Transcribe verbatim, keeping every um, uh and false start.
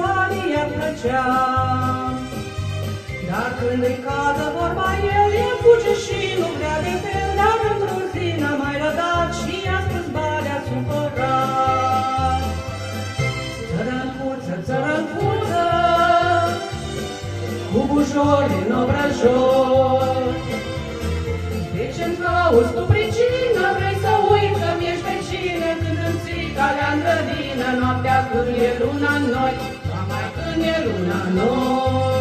banii i-ar plăcea. Dar când îi cadă vorba el, el fuge și nu vrea de fel, dar într-o zi n-a mai rădat și i-a spus balea supărat. Țărăncuță, țărăncuță, cu bujori în obrăjor, de ce-mi cauți tu pricină? Vrei să uiți că-mi ești vecine, când îmi ții calea în grădină, noaptea când e luna în noi, numai când e luna în noi.